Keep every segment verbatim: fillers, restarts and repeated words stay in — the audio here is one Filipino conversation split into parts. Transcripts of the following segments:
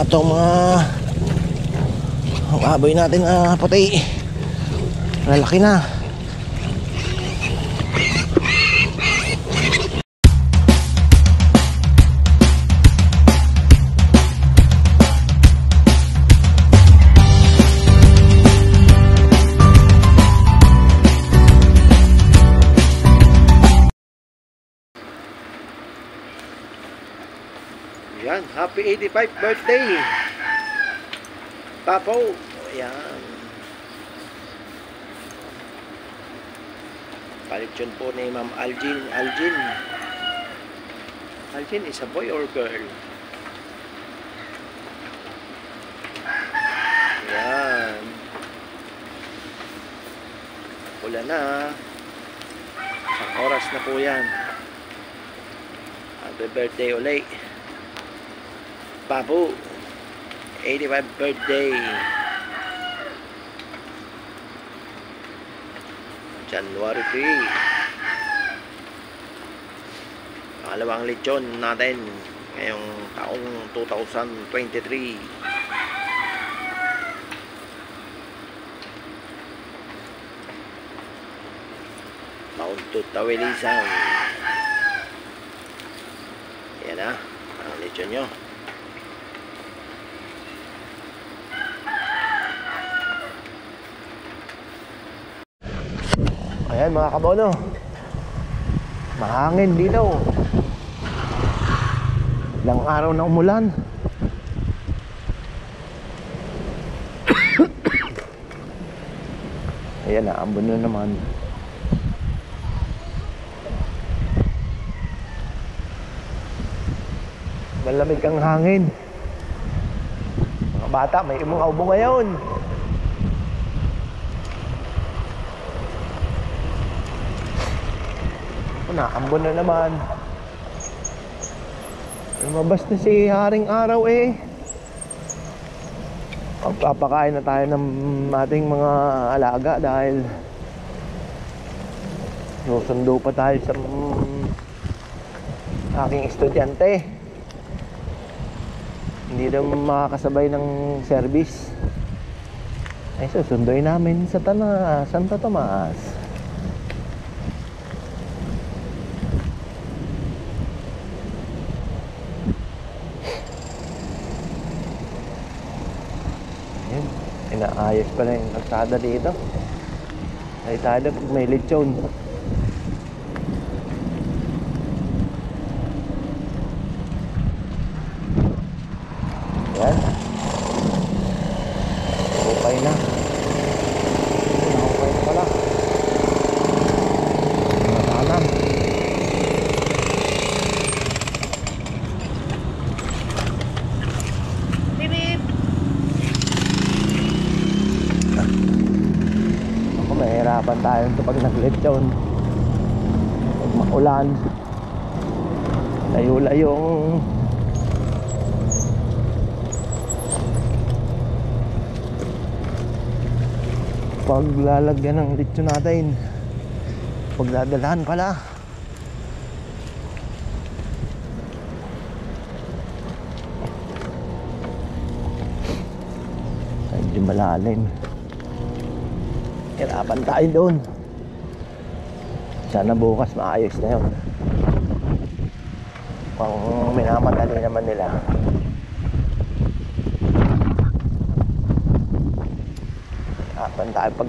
itong mga ang baboy natin na uh, puti. Lalaki na. Yan, happy eighty-fifth birthday Papo. Ayan, palitsyon po ni Ma'am Aljin. Aljin Aljin is a boy or girl? Ayan, pula na. Isang oras na po yan. Happy birthday ulit Papo, eighty-fifth birthday. January third. Pangalawang lechon natin ngayong taong two thousand twenty-three. Mount Tutawilisan. Yan na, ang lechon nyo. Ayan mga kabono, mahangin dito. Ilang araw na umulan. Ayan na, ambon na naman. Malamig ang hangin. Mga bata, may umaubo ngayon. Naambon na naman. Lumabas na si Haring Araw eh. Magpapakain na tayo ng ating mga alaga dahil susundo pa tayo sa aking estudyante. Hindi na makakasabay ng service. Ay susunduin namin sa Tana, Santo Tomas. Inaayos pala yung kalsada dito. Ay tayo pag may lechon. Yan. Okay na. Okay na pala. Matalam. Mahirapan tayo ito pag nag-lechon. Pag maulan, layo-layong paglalagyan ng lechon natin. Pagdadalahan pala. Medyo malalim. Hirapan tayo doon. Sana bukas maayos na yun. Kung minamadali naman nila. Hirapan tayo pag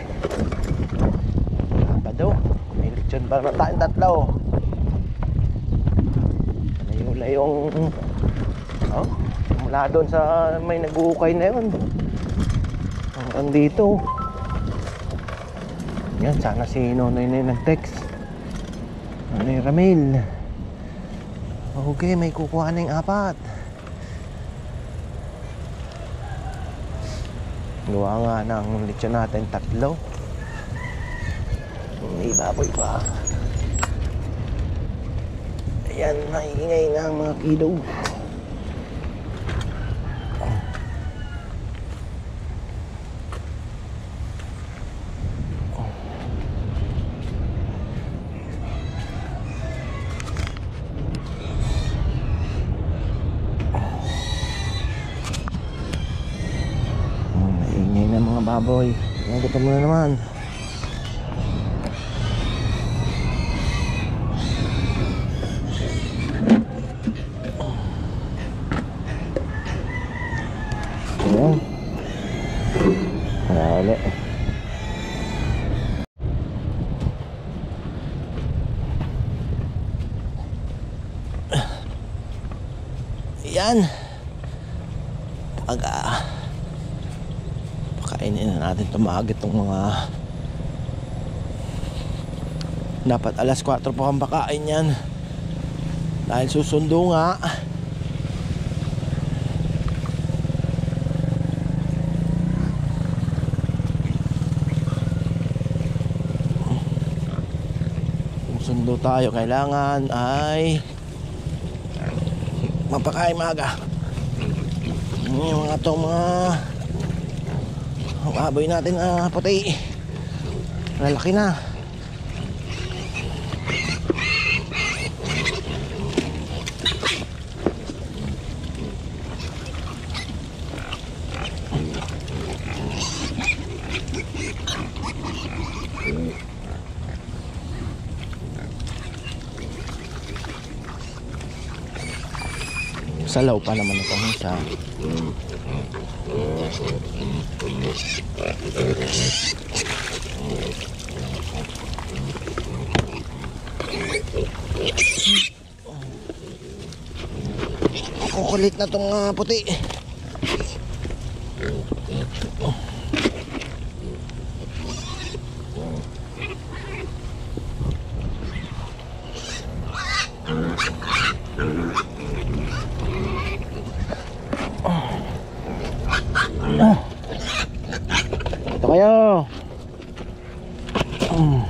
Sabado. May lechon pa naman tayong tatlo. Wala yung oh, mula doon sa may nag-uukay na yun hanggang dito. Yan, sana si Nonoy na nag-text. Nonoy Ramil. Okay, may kukuha ng apat. Gawa nga ng lechon natin tatlo. May baboy pa. Ayan, maingay na ang mga kilo. baboy. Nagutom na naman. Ayan. Wala. Yan. Pag uh, pakainin na natin tumagit itong mga dapat alas kwatro pa kang pakain yan dahil susundo nga. Kung sundo tayo kailangan ay mapakain maaga. Yung mga itong mga baboy natin na uh, puti, lalaki na. Salaw pa naman itong isa. Kukulit na itong uh, puti. Ito kayo. Mm.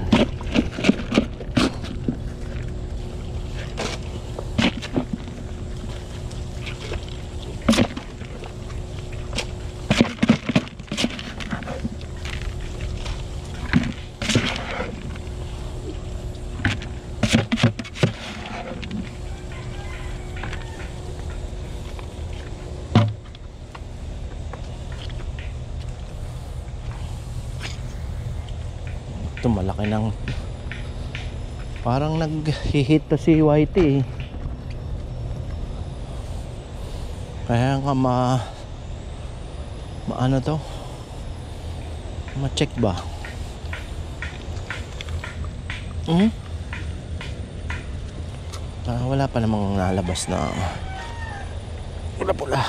Ito malaki ng parang nag-hit to si Whitey eh. Kaya nga ma maano to ma-check ba hmm? Ah, wala pa namang nalabas na pula-pula.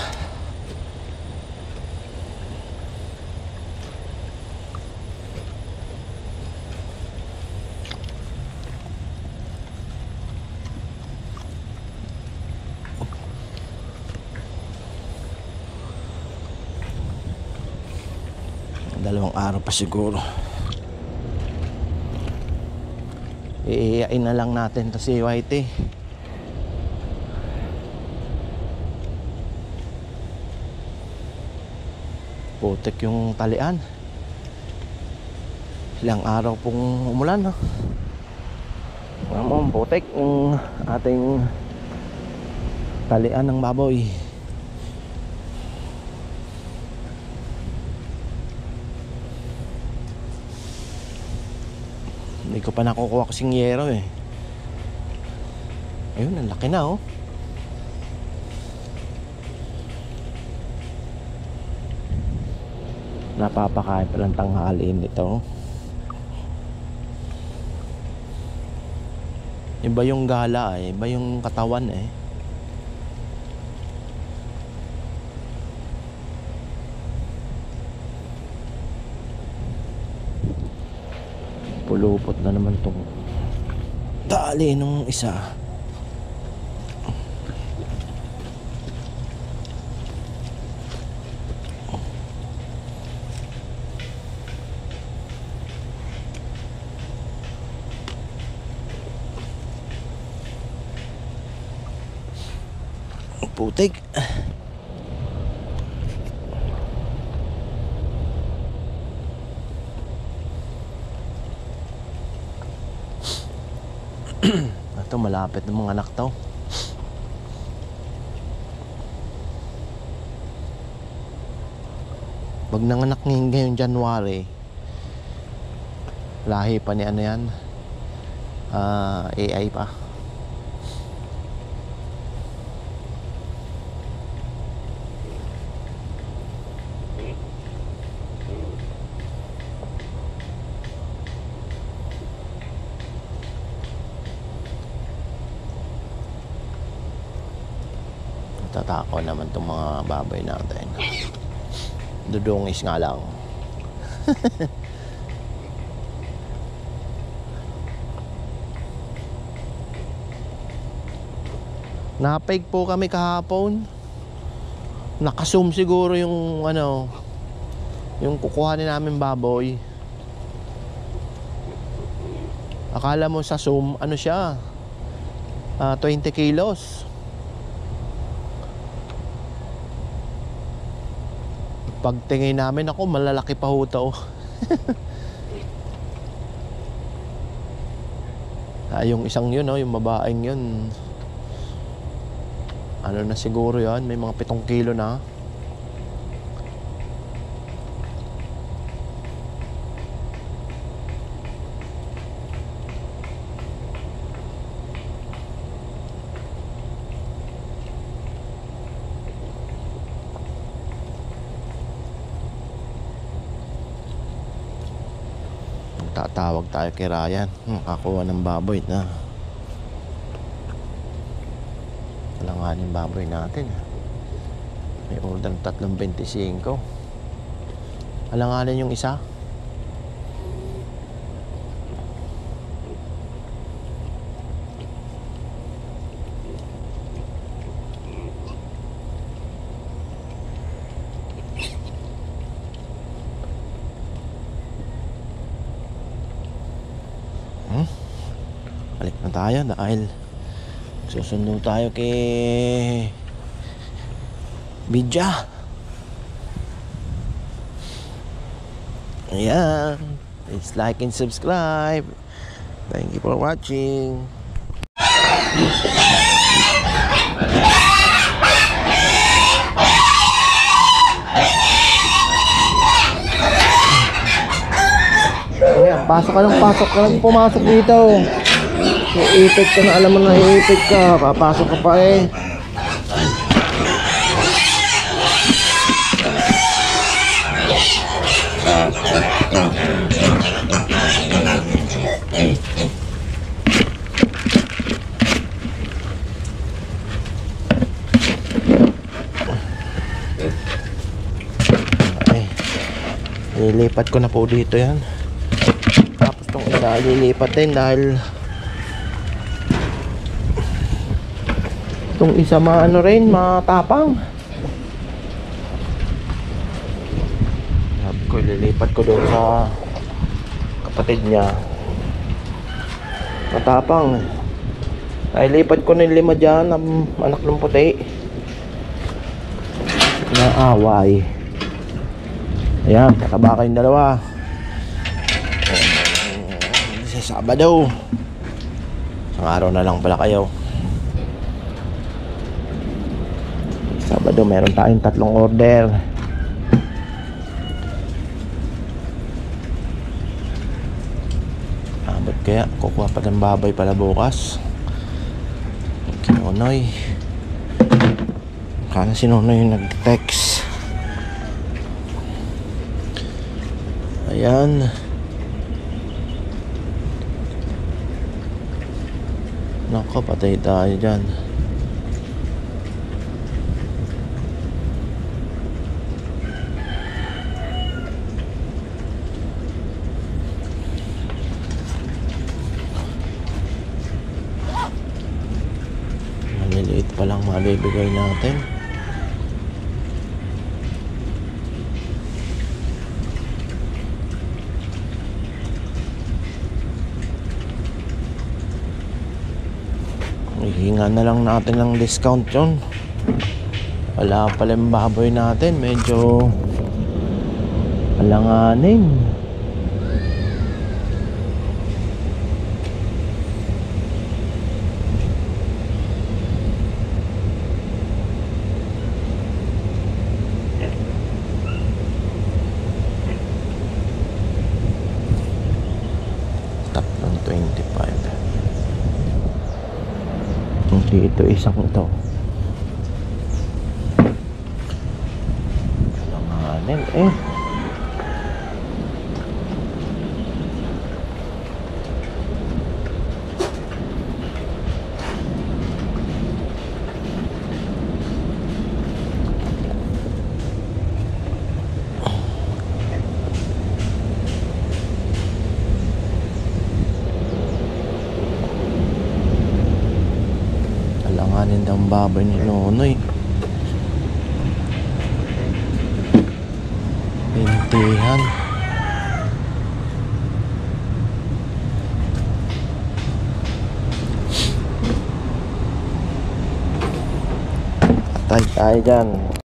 Dalawang araw pa siguro. Iiyain na lang natin to si Whitey. Putik yung talian. Ilang araw pong umulan, no? Mamang putik yung ating talian ng baboy. Hindi ko pa nakukuha kasing yero eh. Ayun, ang laki na oh. Napapakain pa lang tanghali nito. Iba yung gala eh, iba yung katawan eh. Pulupot na naman tong tali nung isa. Putik. Ito malapit ng mga anak to. Pag nanganak ngayon ngayong January, lahi pa ni ano yan, uh, A I pa. Tatako naman itong mga baboy natin. Dudungis nga lang. Napig po kami kahapon. Naka-zoom siguro yung ano, yung kukuhanin namin baboy. Akala mo sa zoom, ano siya, uh, twenty kilos. Pagtingin namin, ako malalaki pa ho to. Ah, yung isang yun, oh, yung babaeng yun, ano na siguro yan, may mga pitong kilo na. Tatawag tayo kay Ryan, makakuha ng baboy na alanganin baboy natin. May order ng tatlong twenty-five. Alanganin yung isa. Balik na tayo dahil susundo tayo kay Bidya. Ayan, please like and subscribe. Thank you for watching. Ayan, pasok ka lang, pasok ka lang, pumasok dito. Iipit ka na, alam mo na iipit ka, papasok ka pa eh. Ay, lilipat ko na po dito yan. Tapos itong isa lilipat din dahil itong isa maano rin, matapang. Sabi ko ililipat ko doon sa kapatid niya, matapang. Ay lipat ko ng lima dyan, ang anak ng puti na away. Ayan, kataba kayong dalawa sa Sabado. Isang araw na lang pala kayo. Sabado meron tayong tatlong order. Abot kaya kukuha pa ng baboy pala bukas. Okay, Nonoy. Kana si Nonoy yung nag-text. Ayan. Nako, patay tayo dyan. Maliliit pa lang mabibigay natin. Hihinga na lang natin ng discount yun. Wala pala yung baboy natin, medyo alanganin. Dito isang ito. Alanganin eh. Alanganin ng baboy ni Nonoy. Pintihan. Patay tayo dyan.